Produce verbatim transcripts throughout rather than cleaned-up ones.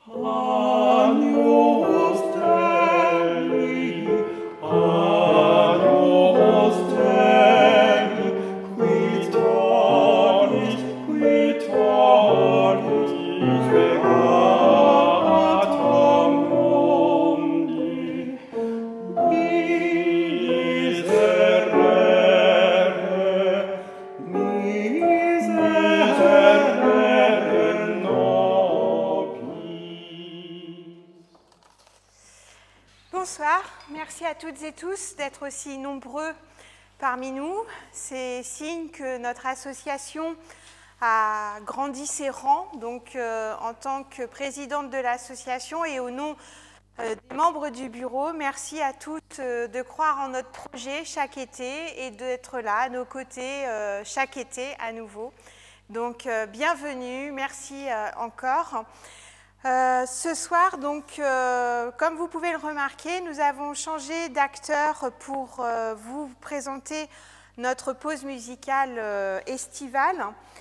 Bonsoir, merci à toutes et tous d'être aussi nombreux parmi nous. C'est signe que notre association a grandi ses rangs. Donc, euh, en tant que présidente de l'association et au nom euh, des membres du bureau, merci à toutes euh, de croire en notre projet chaque été et d'être là à nos côtés euh, chaque été à nouveau. Donc, euh, bienvenue, merci euh, encore. Euh, ce soir, donc, euh, comme vous pouvez le remarquer, nous avons changé d'acteur pour euh, vous présenter notre pause musicale euh, estivale.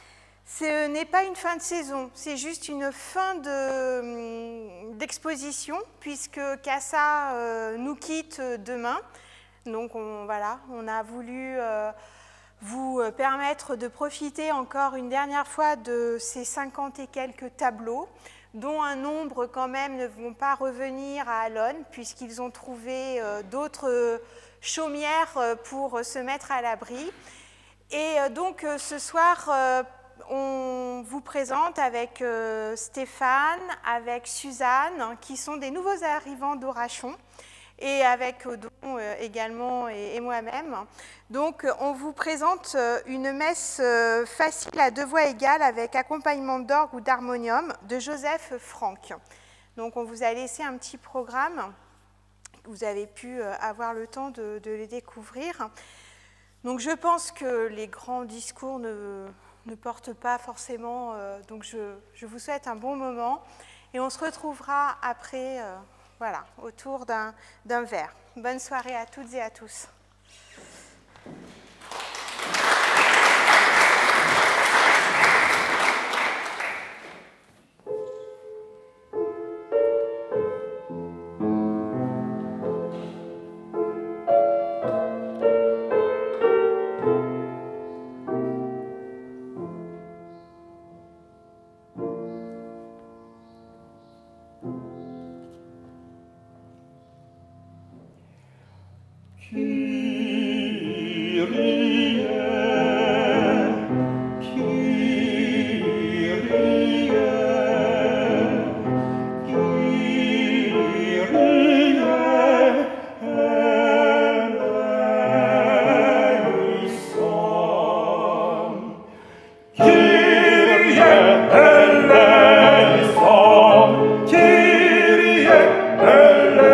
Ce n'est pas une fin de saison, c'est juste une fin d'exposition, de, puisque Casa euh, nous quitte demain. Donc, on, voilà, on a voulu euh, vous permettre de profiter encore une dernière fois de ces cinquante et quelques tableaux, dont un nombre quand même ne vont pas revenir à Alonne, puisqu'ils ont trouvé euh, d'autres chaumières pour se mettre à l'abri. Et euh, donc euh, ce soir, euh, on vous présente avec euh, Stéphane, avec Suzanne, qui sont des nouveaux arrivants d'Orachon, et avec Odon euh, également et, et moi-même. Donc on vous présente une messe euh, facile à deux voix égales avec accompagnement d'orgue ou d'harmonium de Joseph Franck. Donc on vous a laissé un petit programme, vous avez pu euh, avoir le temps de, de les découvrir. Donc je pense que les grands discours ne, ne portent pas forcément, euh, donc je, je vous souhaite un bon moment et on se retrouvera après, euh, voilà, autour d'un d'un verre. Bonne soirée à toutes et à tous.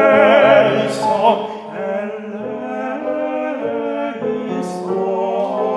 Eleison.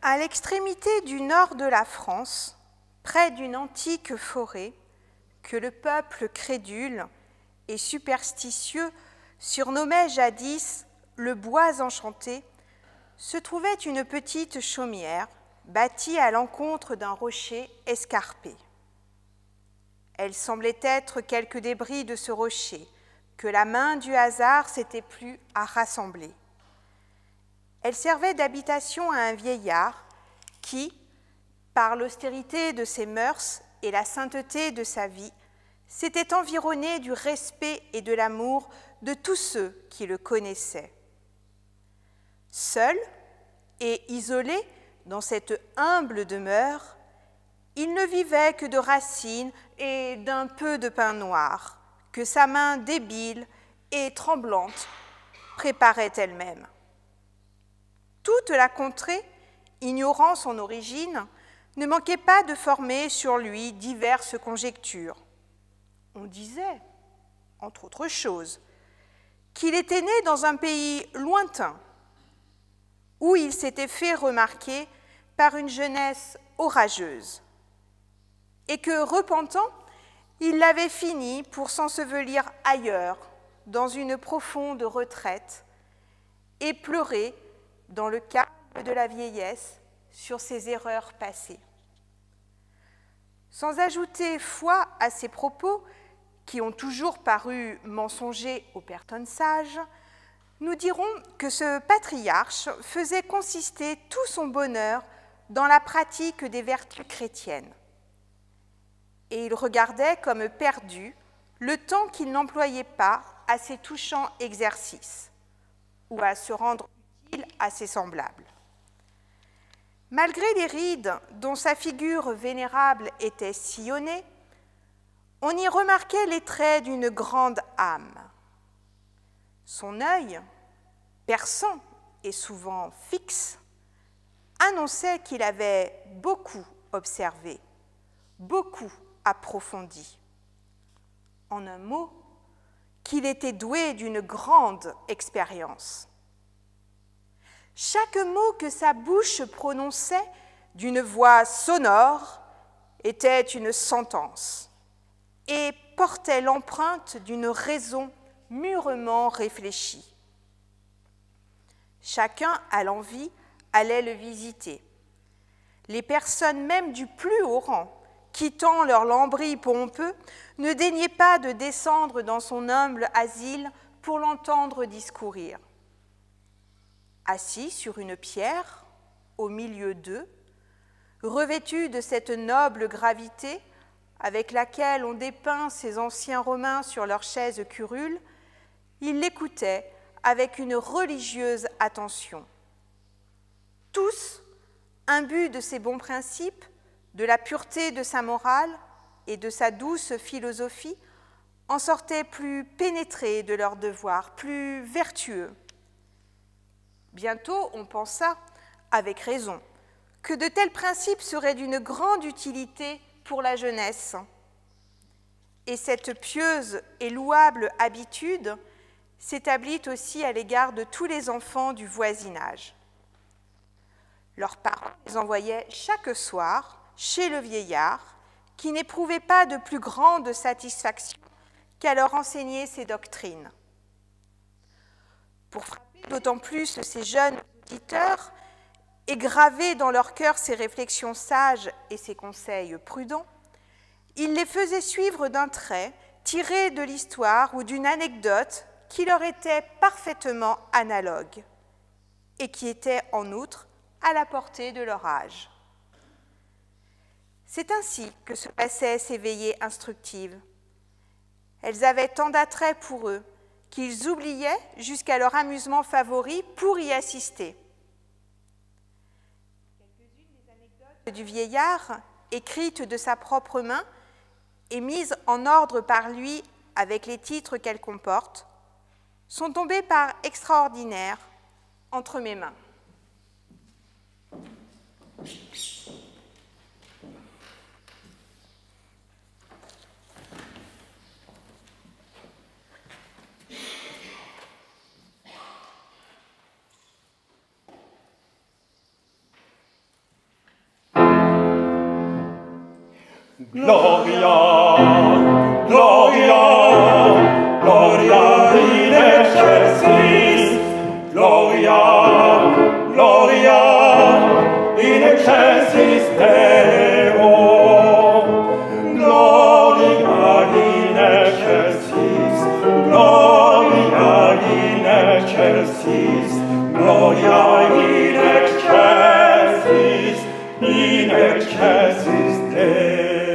À l'extrémité du nord de la France, près d'une antique forêt, que le peuple crédule et superstitieux surnommait jadis le bois enchanté, se trouvait une petite chaumière bâtie à l'encontre d'un rocher escarpé. Elle semblait être quelques débris de ce rocher que la main du hasard s'était plu à rassembler. Elle servait d'habitation à un vieillard qui, par l'austérité de ses mœurs et la sainteté de sa vie, s'était environné du respect et de l'amour de tous ceux qui le connaissaient. Seul et isolé dans cette humble demeure, il ne vivait que de racines et d'un peu de pain noir que sa main débile et tremblante préparait elle-même. Toute la contrée, ignorant son origine, ne manquait pas de former sur lui diverses conjectures. On disait, entre autres choses, qu'il était né dans un pays lointain, où il s'était fait remarquer par une jeunesse orageuse, et que, repentant, il l'avait fini pour s'ensevelir ailleurs, dans une profonde retraite, et pleurer dans le calme de la vieillesse sur ses erreurs passées. Sans ajouter foi à ces propos, qui ont toujours paru mensongers aux personnes sages, nous dirons que ce patriarche faisait consister tout son bonheur dans la pratique des vertus chrétiennes. Et il regardait comme perdu le temps qu'il n'employait pas à ces touchants exercices ou à se rendre utile à ses semblables. Malgré les rides dont sa figure vénérable était sillonnée, on y remarquait les traits d'une grande âme. Son œil, perçant et souvent fixe, annonçait qu'il avait beaucoup observé, beaucoup approfondi. En un mot, qu'il était doué d'une grande expérience. Chaque mot que sa bouche prononçait d'une voix sonore était une sentence et portait l'empreinte d'une raison mûrement réfléchie. Chacun à l'envie allait le visiter. Les personnes même du plus haut rang, quittant leur lambris pompeux, ne daignaient pas de descendre dans son humble asile pour l'entendre discourir. Assis sur une pierre, au milieu d'eux, revêtu de cette noble gravité avec laquelle on dépeint ces anciens Romains sur leurs chaises curules, il l'écoutait avec une religieuse attention. Tous, imbus de ses bons principes, de la pureté de sa morale et de sa douce philosophie, en sortaient plus pénétrés de leurs devoirs, plus vertueux. Bientôt, on pensa, avec raison, que de tels principes seraient d'une grande utilité pour la jeunesse. Et cette pieuse et louable habitude s'établit aussi à l'égard de tous les enfants du voisinage. Leurs parents les envoyaient chaque soir chez le vieillard, qui n'éprouvait pas de plus grande satisfaction qu'à leur enseigner ses doctrines. Pour frapper d'autant plus ces jeunes auditeurs et graver dans leur cœur ses réflexions sages et ses conseils prudents, il les faisait suivre d'un trait tiré de l'histoire ou d'une anecdote qui leur était parfaitement analogue et qui était en outre à la portée de leur âge. C'est ainsi que se passaient ces veillées instructives. Elles avaient tant d'attrait pour eux qu'ils oubliaient jusqu'à leur amusement favori pour y assister. Quelques-unes des anecdotes du vieillard, écrites de sa propre main et mises en ordre par lui avec les titres qu'elles comportent, sont tombées par extraordinaire entre mes mains. Gloria, Gloria, Gloria in excelsis, Gloria, Gloria in excelsis Deo, Gloria in excelsis, Gloria in excelsis, Gloria in excelsis, in excelsis Deo.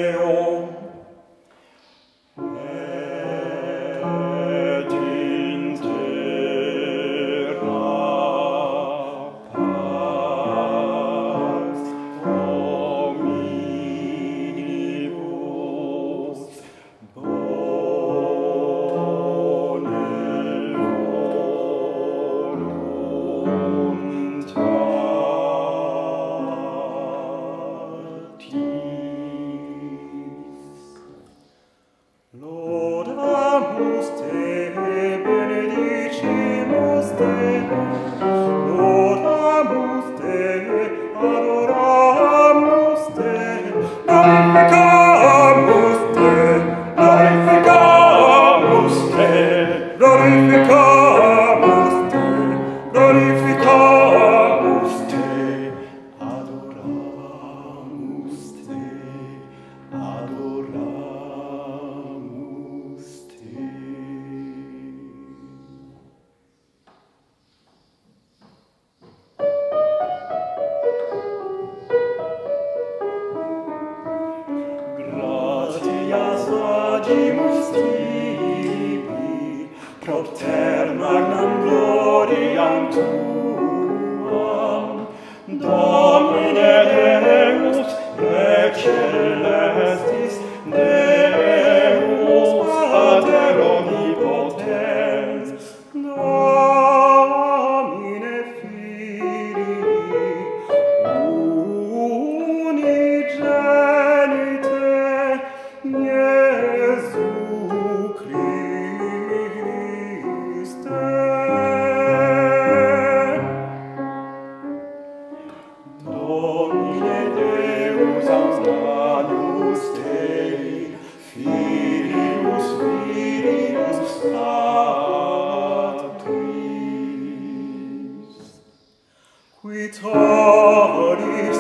Quitoris,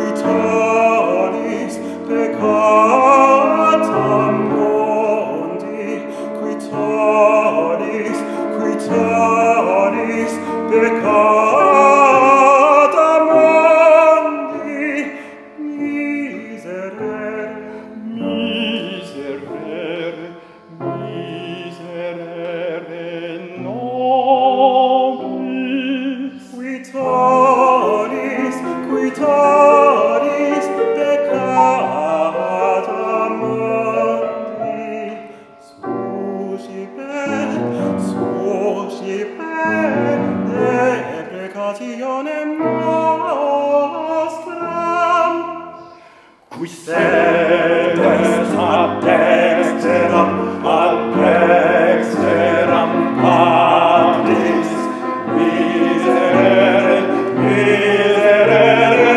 quitoris, peccata mundi, quitoris, quitoris, peccata mundi, miserere, miserere, miserere nobis, quitoris, quitoris, peccata mundi, suscipe, suscipe, deprecationem nostram, qui sedes ad dexteram, ad dexteram Patris, miserere, miserere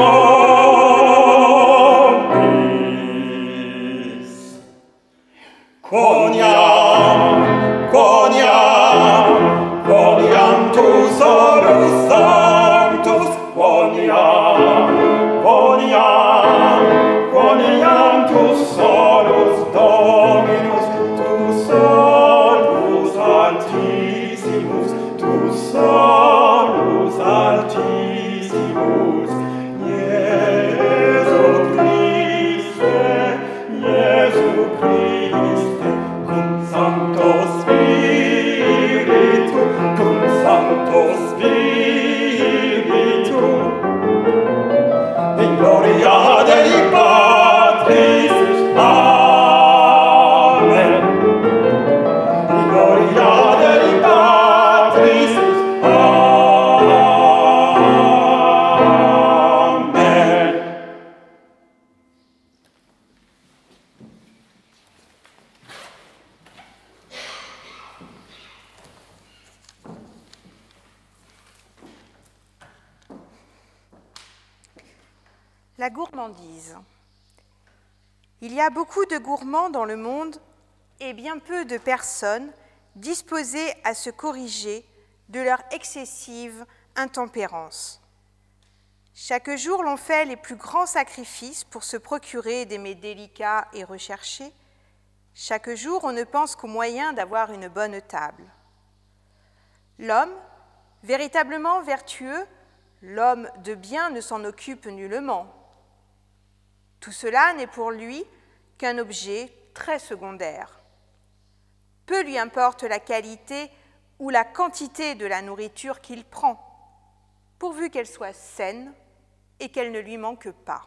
nobis. Quoniam, quoniam, quoniam tu solus sanctus, quoniam, quoniam, quoniam tu solus Dominus, tu solus altissimus, tu solus altissimus, Iesu Christe, Iesu Christe, cum Sancto Spiritu, cum Sancto Spiritu, in gloria Dei Patris, Amen. In gloria Dei Patris, Amen. La gourmandise. Il y a beaucoup de gourmands dans le monde et bien peu de personnes disposées à se corriger de leur excessive intempérance. Chaque jour, l'on fait les plus grands sacrifices pour se procurer des mets délicats et recherchés. Chaque jour, on ne pense qu'au moyen d'avoir une bonne table. L'homme, véritablement vertueux, l'homme de bien ne s'en occupe nullement. Tout cela n'est pour lui qu'un objet très secondaire. Peu lui importe la qualité ou la quantité de la nourriture qu'il prend, pourvu qu'elle soit saine et qu'elle ne lui manque pas.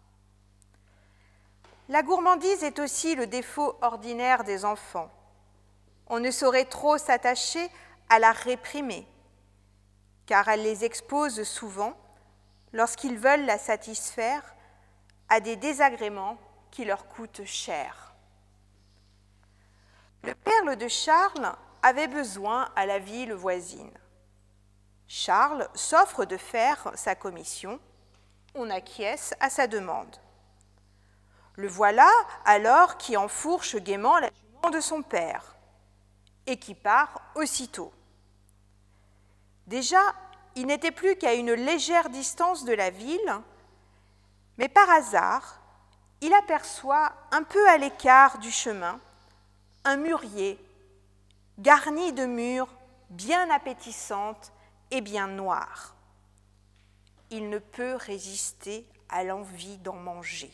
La gourmandise est aussi le défaut ordinaire des enfants. On ne saurait trop s'attacher à la réprimer, car elle les expose souvent, lorsqu'ils veulent la satisfaire, à des désagréments qui leur coûtent cher. Le père de Charles avait besoin à la ville voisine. Charles s'offre de faire sa commission, on acquiesce à sa demande. Le voilà alors qui enfourche gaiement la jument de son père et qui part aussitôt. Déjà, il n'était plus qu'à une légère distance de la ville, mais par hasard, il aperçoit un peu à l'écart du chemin un mûrier garni de mûres bien appétissantes et bien noires. Il ne peut résister à l'envie d'en manger.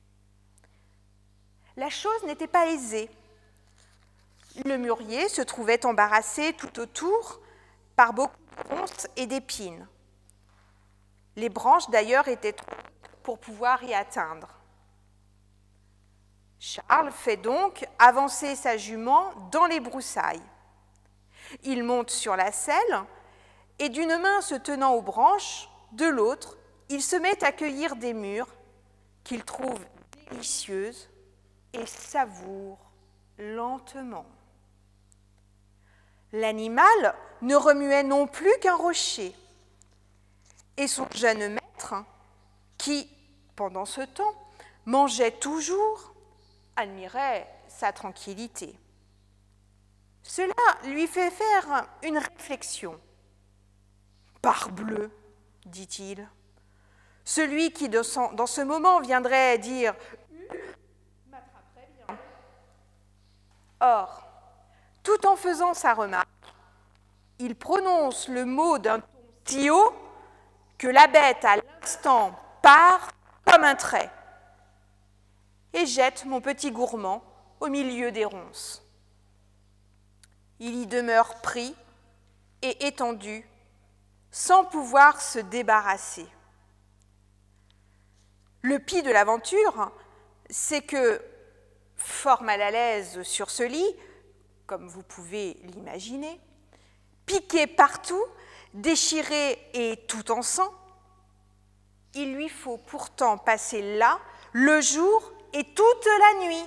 La chose n'était pas aisée. Le mûrier se trouvait embarrassé tout autour par beaucoup de ronces et d'épines. Les branches d'ailleurs étaient trop pour pouvoir y atteindre. Charles fait donc avancer sa jument dans les broussailles. Il monte sur la selle et d'une main se tenant aux branches, de l'autre, il se met à cueillir des mûres qu'il trouve délicieuses et savoure lentement. L'animal ne remuait non plus qu'un rocher, et son jeune maître, qui, pendant ce temps, mangeait toujours, admirait sa tranquillité. Cela lui fait faire une réflexion. « Parbleu !» dit-il. « Celui qui, dans ce moment, viendrait dire « m'attraperait bien ». Or, tout en faisant sa remarque, il prononce le mot d'un ton si haut que la bête, à l'instant, part comme un trait et jette mon petit gourmand au milieu des ronces. Il y demeure pris et étendu, sans pouvoir se débarrasser. Le pis de l'aventure, c'est que, fort mal à l'aise sur ce lit, comme vous pouvez l'imaginer, piqué partout, déchiré et tout en sang, il lui faut pourtant passer là le jour et toute la nuit.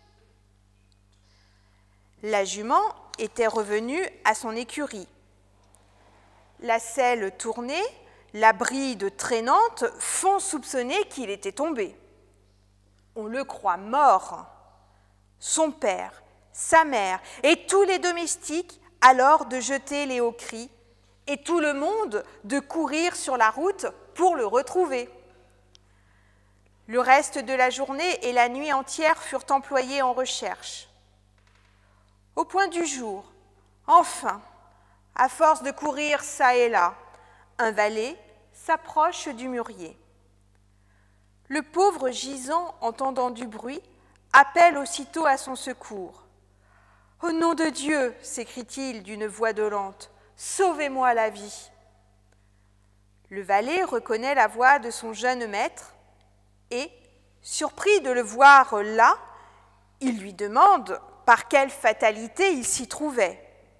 La jument était revenue à son écurie. La selle tournée, la bride traînante font soupçonner qu'il était tombé. On le croit mort. Son père, sa mère et tous les domestiques alors de jeter les hauts cris et tout le monde de courir sur la route pour le retrouver. Le reste de la journée et la nuit entière furent employés en recherche. Au point du jour, enfin, à force de courir çà et là, un valet s'approche du mûrier. Le pauvre gisant, entendant du bruit, appelle aussitôt à son secours. « Au nom de Dieu !» s'écrie-t-il d'une voix dolente, « sauvez-moi la vie !» Le valet reconnaît la voix de son jeune maître et, surpris de le voir là, il lui demande par quelle fatalité il s'y trouvait.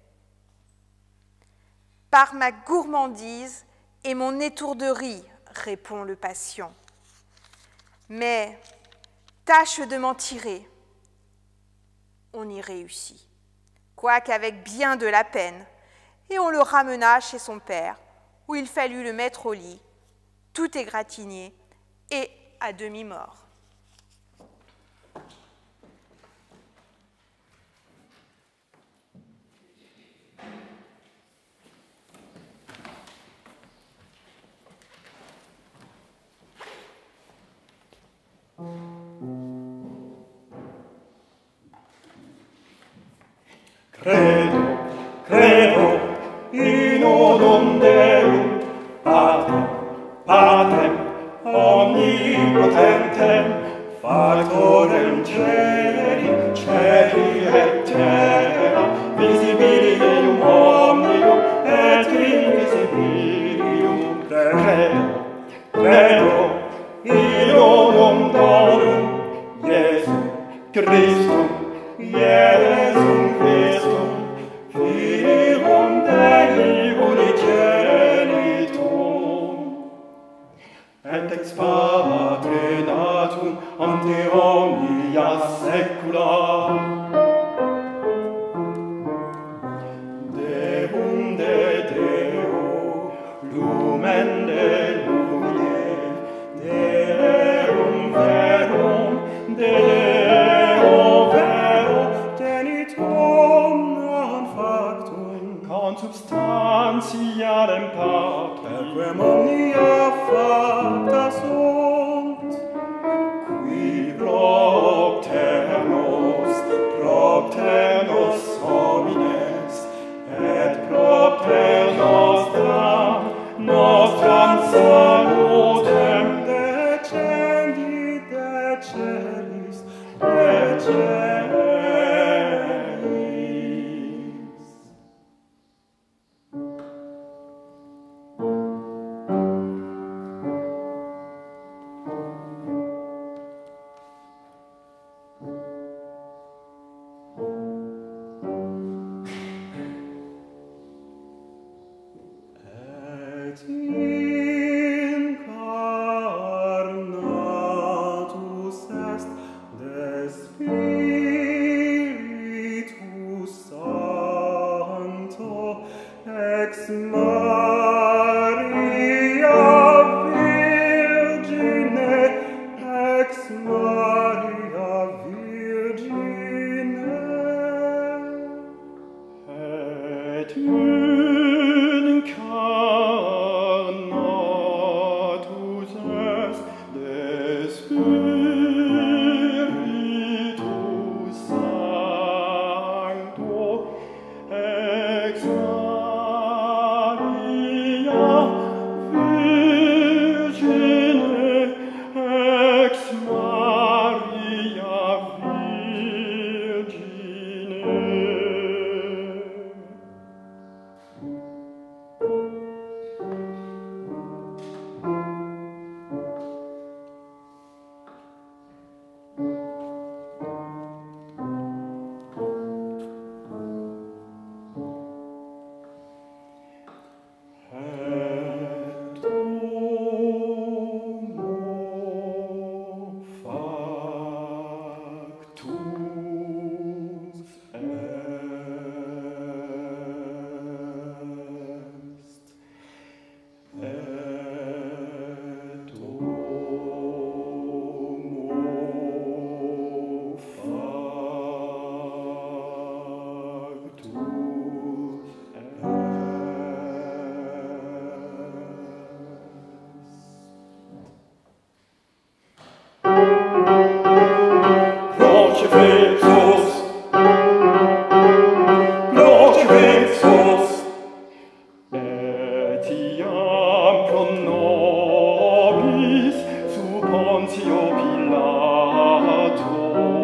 « Par ma gourmandise et mon étourderie, répond le patient. Mais tâche de m'en tirer. On y réussit, quoique avec bien de la peine, et on le ramena chez son père, où il fallut le mettre au lit, tout égratigné et à demi mort. Credo, credo in unum Deum, Patrem, Patrem, omnipotentem, Factorem celi, celi et terra, visibilium omnium et invisibilium. Credo, credo in unum Domum, Iesum Christum, Iesum Christum, Filium Dei unigenitum, et ex Patre natum ante omnia saecula. Deum de Deo, lumen de lumine, Deum verum, Deo vero, genitum non factum, consubstantialem Patri, quem omnia facta sunt, qui propter nos, propter nos homines, et propter nostram, nostram salutem decendi, decelis, decelis. Et incarnatus est de Spiritus Sancto ex Maria Virgine, ex Maria Virgine, et incarnatus est de Spiritus Sancto ex Maria Virgine, ex Maria Virgine. Et homo factus est, et homo factus Crucifixus, Crucifixus, etiam pro nobis sub Pontio Pilato,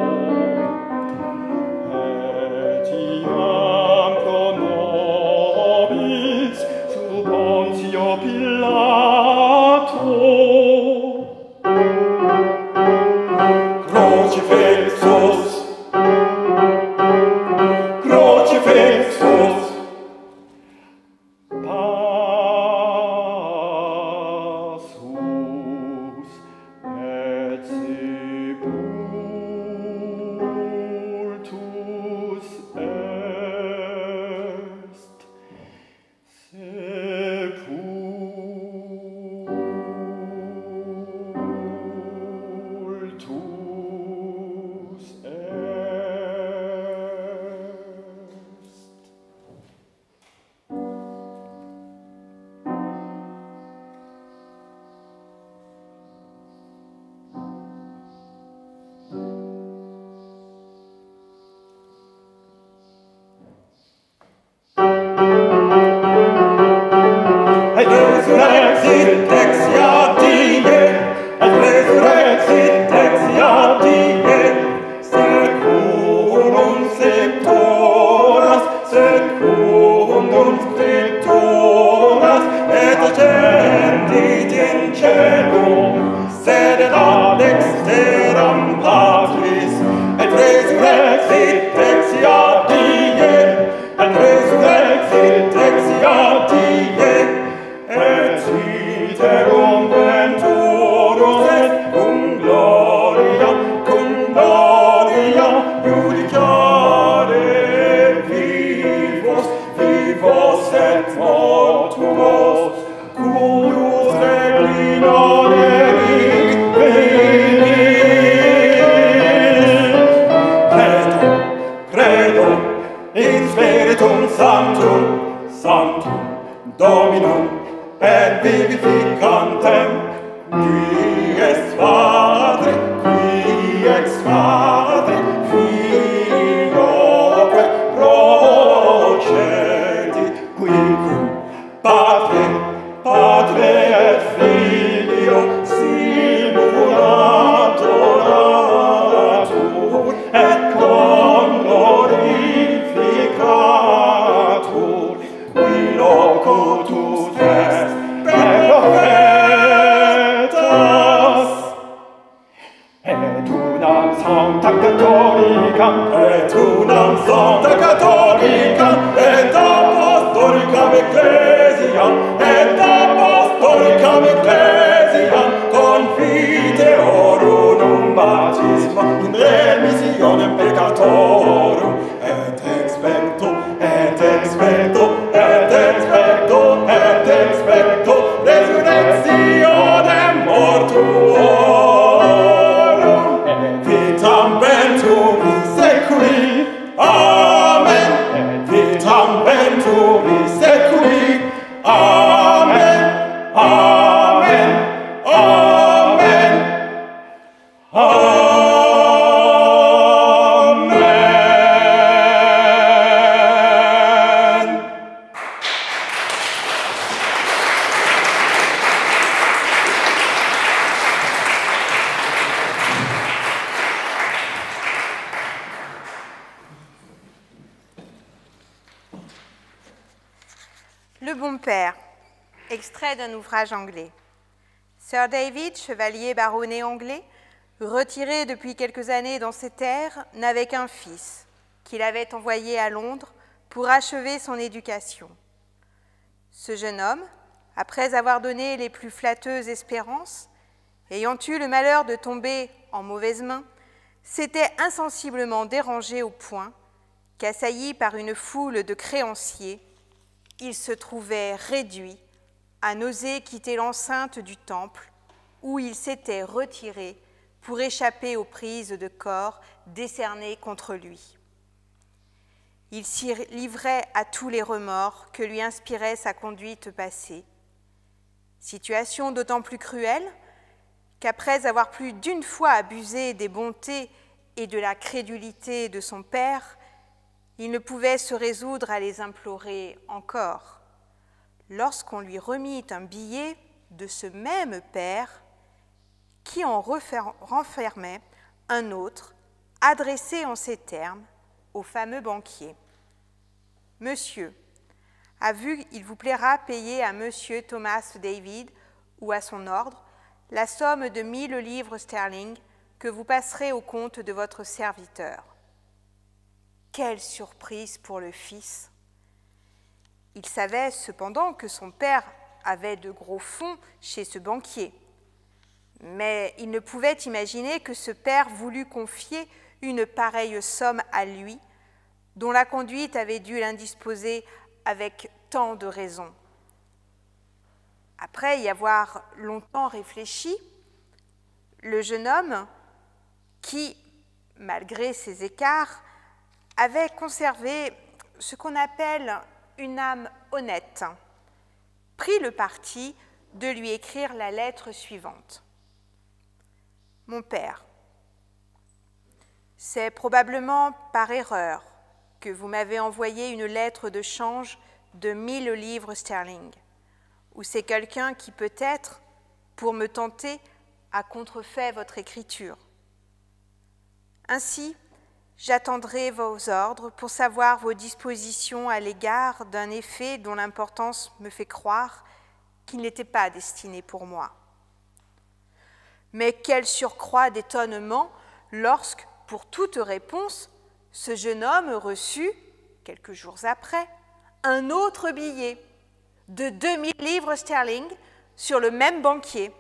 etiam pro nobis sub Pontio Pilato, Crucifixus, Crucifixus, passus et sepultus est, sepultus est. ad exteram patris, et resurrexit exia die, et resurrexit exia die, et iterum venturus et cum gloria, cum gloria judicare vivos, vivos et mortuos, cujus reclinare venit. Credo, credo, in spiritum sanctum, sanctum, Dominum, et vivificantem, qui est Padre, qui ex Padre, Filioque procedit, quicum Padre, Padre et Filio simulator et glorificatur, qui locutus est per profetas. Et unam sanctam catholicam, et unam sanctam catholicam, et apostolicam ecclesiam, et apostolicam ecclesiam, confiteorum unum baptisma in remissionem peccatorum, et expecto, et expecto, et expecto, et expecto resurrectionem mortuorum, et vitam venturi seculi. Amen. Et vitam venturi seculi. Amen. Amen. Amen. Amen. Le bon père, extrait d'un ouvrage anglais. Sir David, chevalier baronnet anglais, retiré depuis quelques années dans ses terres, n'avait qu'un fils, qu'il avait envoyé à Londres pour achever son éducation. Ce jeune homme, après avoir donné les plus flatteuses espérances, ayant eu le malheur de tomber en mauvaise main, s'était insensiblement dérangé au point qu'assailli par une foule de créanciers, il se trouvait réduit à n'oser quitter l'enceinte du temple où il s'était retiré pour échapper aux prises de corps décernées contre lui. Il s'y livrait à tous les remords que lui inspirait sa conduite passée. Situation d'autant plus cruelle qu'après avoir plus d'une fois abusé des bontés et de la crédulité de son père, il ne pouvait se résoudre à les implorer encore, lorsqu'on lui remit un billet de ce même père qui en renfermait un autre, adressé en ces termes au fameux banquier. « Monsieur, à vue, il vous plaira payer à Monsieur Thomas David ou à son ordre la somme de mille livres sterling que vous passerez au compte de votre serviteur. » Quelle surprise pour le fils! Il savait cependant que son père avait de gros fonds chez ce banquier, mais il ne pouvait imaginer que ce père voulût confier une pareille somme à lui, dont la conduite avait dû l'indisposer avec tant de raison. Après y avoir longtemps réfléchi, le jeune homme, qui, malgré ses écarts, avait conservé ce qu'on appelle une âme honnête, prit le parti de lui écrire la lettre suivante. « Mon père, c'est probablement par erreur que vous m'avez envoyé une lettre de change de mille livres sterling, ou c'est quelqu'un qui peut-être, pour me tenter, a contrefait votre écriture. Ainsi, j'attendrai vos ordres pour savoir vos dispositions à l'égard d'un effet dont l'importance me fait croire qu'il n'était pas destiné pour moi. Mais quel surcroît d'étonnement lorsque, pour toute réponse, ce jeune homme reçut, quelques jours après, un autre billet de deux mille livres sterling sur le même banquier.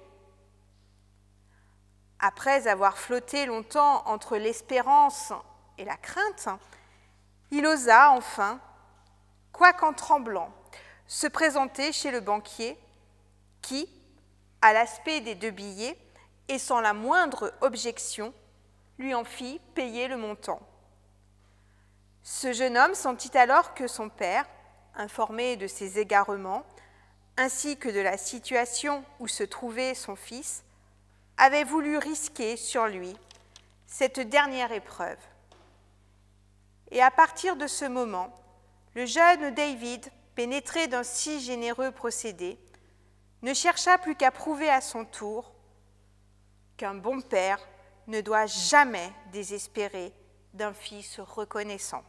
Après avoir flotté longtemps entre l'espérance et la crainte, il osa enfin, quoiqu'en tremblant, se présenter chez le banquier qui, à l'aspect des deux billets et sans la moindre objection, lui en fit payer le montant. Ce jeune homme sentit alors que son père, informé de ses égarements, ainsi que de la situation où se trouvait son fils, avait voulu risquer sur lui cette dernière épreuve. Et à partir de ce moment, le jeune David, pénétré d'un si généreux procédé, ne chercha plus qu'à prouver à son tour qu'un bon père ne doit jamais désespérer d'un fils reconnaissant.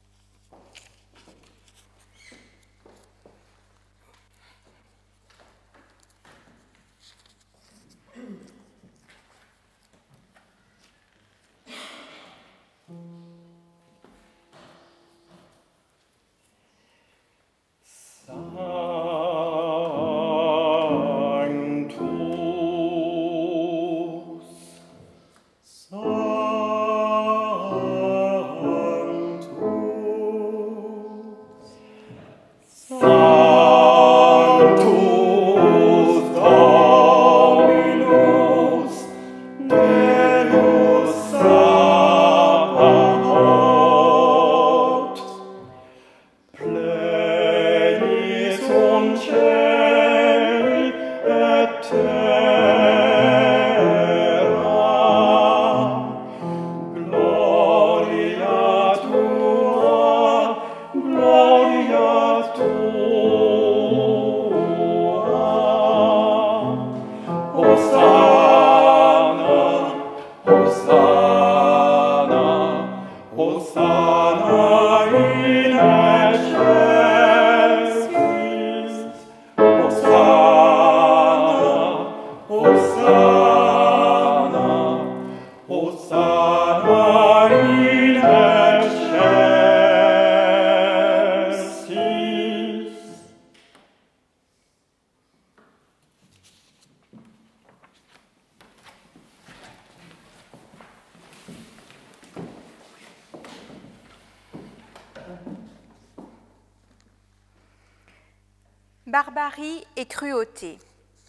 Barbarie et cruauté.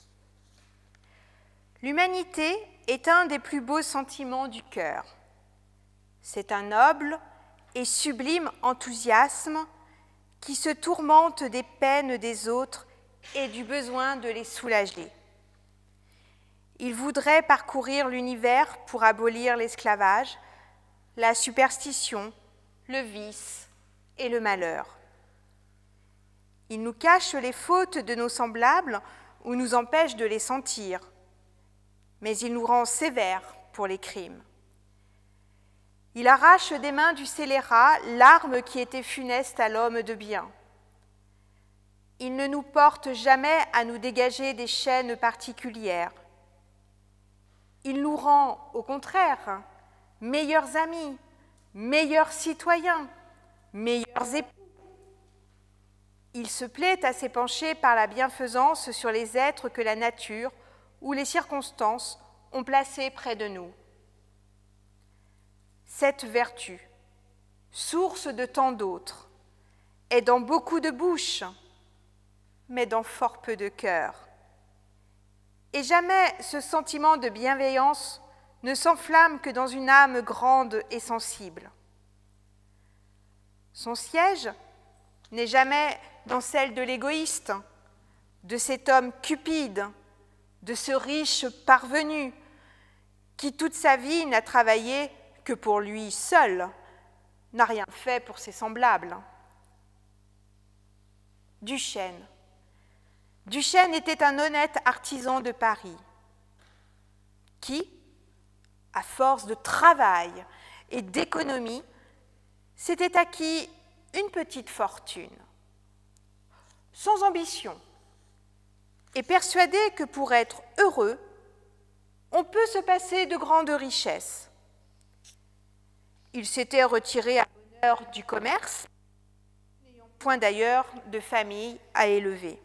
L'humanité est un des plus beaux sentiments du cœur. C'est un noble et sublime enthousiasme qui se tourmente des peines des autres et du besoin de les soulager. Il voudrait parcourir l'univers pour abolir l'esclavage, la superstition, le vice et le malheur. Il nous cache les fautes de nos semblables ou nous empêche de les sentir, mais il nous rend sévères pour les crimes. Il arrache des mains du scélérat l'arme qui était funeste à l'homme de bien. Il ne nous porte jamais à nous dégager des chaînes particulières. Il nous rend, au contraire, meilleurs amis, meilleurs citoyens, meilleurs époux. Il se plaît à s'épancher par la bienfaisance sur les êtres que la nature ou les circonstances ont placés près de nous. Cette vertu, source de tant d'autres, est dans beaucoup de bouches, mais dans fort peu de cœurs. Et jamais ce sentiment de bienveillance ne s'enflamme que dans une âme grande et sensible. Son siège n'est jamais dans celle de l'égoïste, de cet homme cupide, de ce riche parvenu qui toute sa vie n'a travaillé que pour lui seul, n'a rien fait pour ses semblables. Duchesne. Duchesne était un honnête artisan de Paris qui, à force de travail et d'économie, s'était acquis une petite fortune, sans ambition, et persuadé que pour être heureux, On peut se passer de grandes richesses. Il s'était retiré à l'honneur du commerce, n'ayant point d'ailleurs de famille à élever.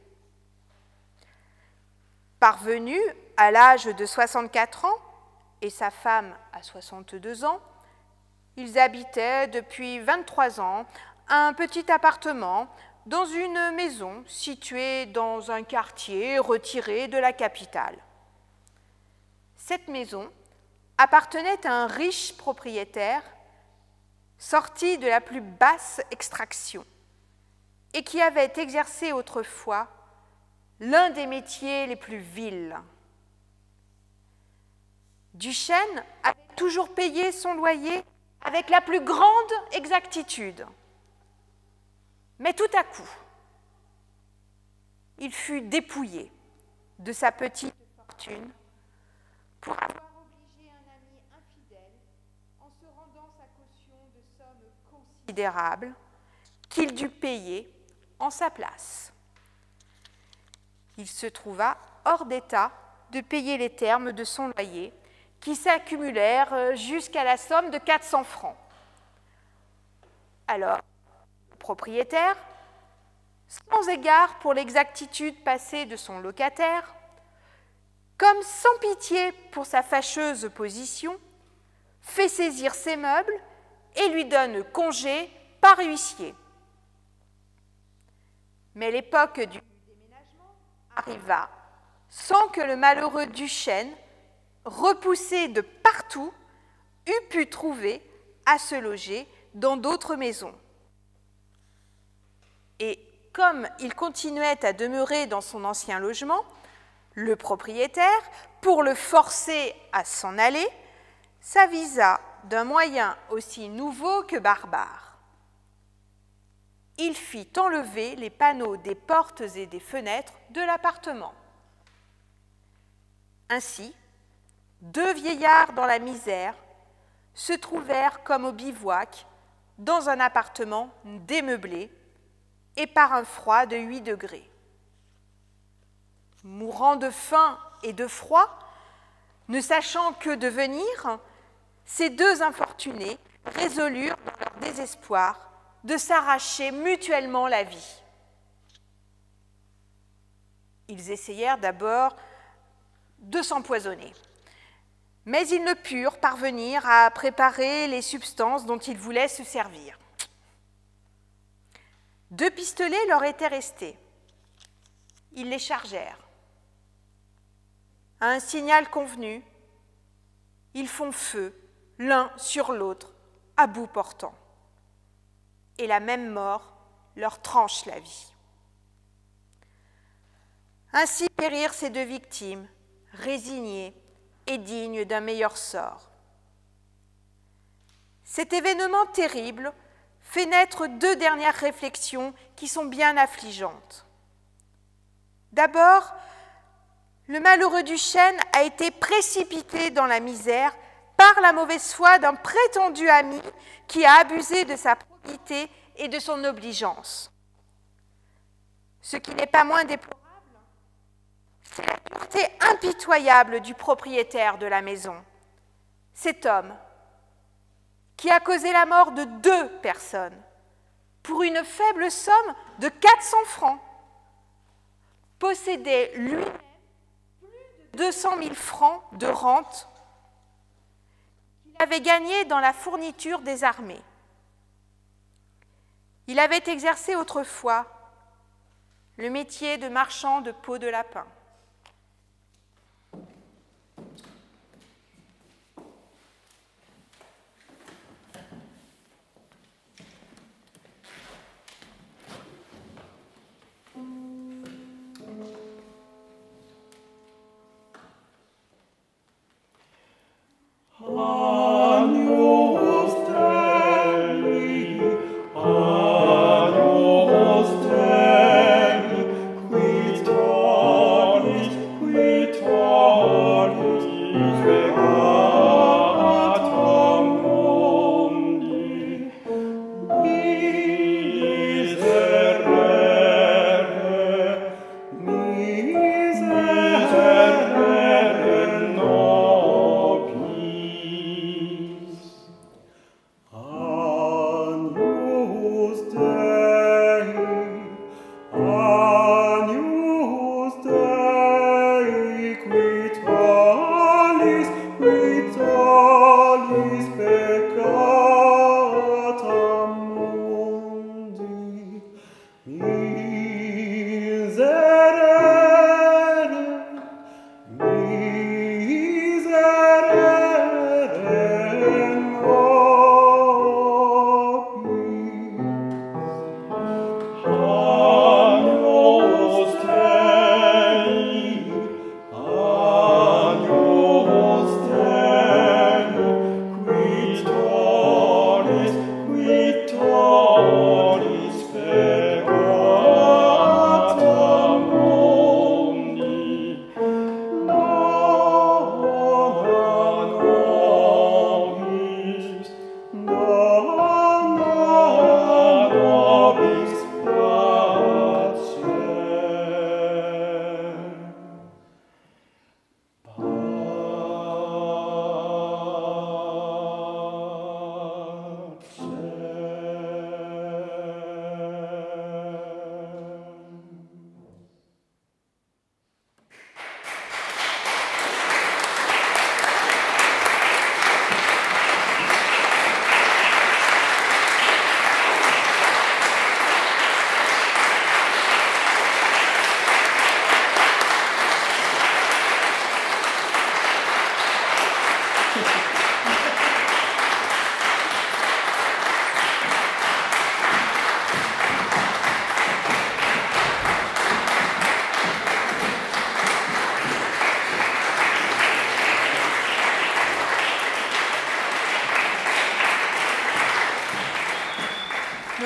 Parvenu à l'âge de soixante-quatre ans, et sa femme à soixante-deux ans, ils habitaient depuis vingt-trois ans un petit appartement dans une maison située dans un quartier retiré de la capitale. Cette maison appartenait à un riche propriétaire sorti de la plus basse extraction et qui avait exercé autrefois l'un des métiers les plus vils. Duchesne avait toujours payé son loyer avec la plus grande exactitude. Mais tout à coup, il fut dépouillé de sa petite fortune pour avoir obligé un ami infidèle en se rendant sa caution de sommes considérables qu'il dut payer en sa place. Il se trouva hors d'état de payer les termes de son loyer qui s'accumulèrent jusqu'à la somme de quatre cents francs. Alors, le propriétaire, sans égard pour l'exactitude passée de son locataire, comme sans pitié pour sa fâcheuse position, fait saisir ses meubles et lui donne congé par huissier. Mais l'époque du déménagement arriva sans que le malheureux Duchesne, repoussé de partout, eût pu trouver à se loger dans d'autres maisons. Et comme il continuait à demeurer dans son ancien logement, le propriétaire, pour le forcer à s'en aller, s'avisa d'un moyen aussi nouveau que barbare. Il fit enlever les panneaux des portes et des fenêtres de l'appartement. Ainsi, deux vieillards dans la misère se trouvèrent comme au bivouac dans un appartement démeublé et par un froid de huit degrés. Mourant de faim et de froid, ne sachant que devenir, ces deux infortunés résolurent dans leur désespoir de s'arracher mutuellement la vie. Ils essayèrent d'abord de s'empoisonner, mais ils ne purent parvenir à préparer les substances dont ils voulaient se servir. Deux pistolets leur étaient restés. Ils les chargèrent. À un signal convenu, ils font feu l'un sur l'autre, à bout portant. Et la même mort leur tranche la vie. Ainsi périrent ces deux victimes, résignées et dignes d'un meilleur sort. Cet événement terrible fait naître deux dernières réflexions qui sont bien affligeantes. D'abord, le malheureux Duchesne a été précipité dans la misère par la mauvaise foi d'un prétendu ami qui a abusé de sa probité et de son obligeance. Ce qui n'est pas moins déplorable, c'est la dureté impitoyable du propriétaire de la maison, cet homme qui a causé la mort de deux personnes pour une faible somme de quatre cents francs, possédait lui-même plus de deux cent mille francs de rente qu'il avait gagné dans la fourniture des armées. Il avait exercé autrefois le métier de marchand de peau de lapin. Agnus Dei, Agnus Dei, quid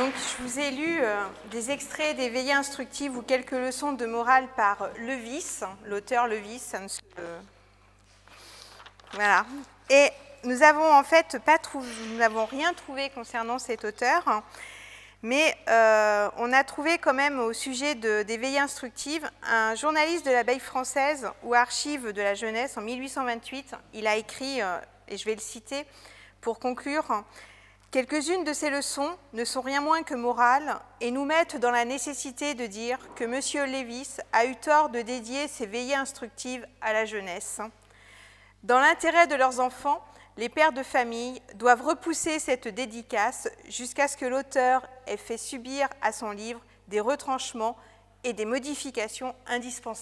Donc, je vous ai lu euh, des extraits des veillées instructives ou quelques leçons de morale par Levis, l'auteur Levis. Ça ne se... Voilà. Et nous n'avons en fait pas trouvé, nous n'avons rien trouvé concernant cet auteur, mais euh, on a trouvé quand même au sujet de, des veillées instructives un journaliste de l'abeille française ou archive de la jeunesse en mille huit cent vingt-huit. Il a écrit, euh, et je vais le citer pour conclure, « Quelques-unes de ces leçons ne sont rien moins que morales et nous mettent dans la nécessité de dire que M. Levis a eu tort de dédier ces veillées instructives à la jeunesse. Dans l'intérêt de leurs enfants, les pères de famille doivent repousser cette dédicace jusqu'à ce que l'auteur ait fait subir à son livre des retranchements et des modifications indispensables. »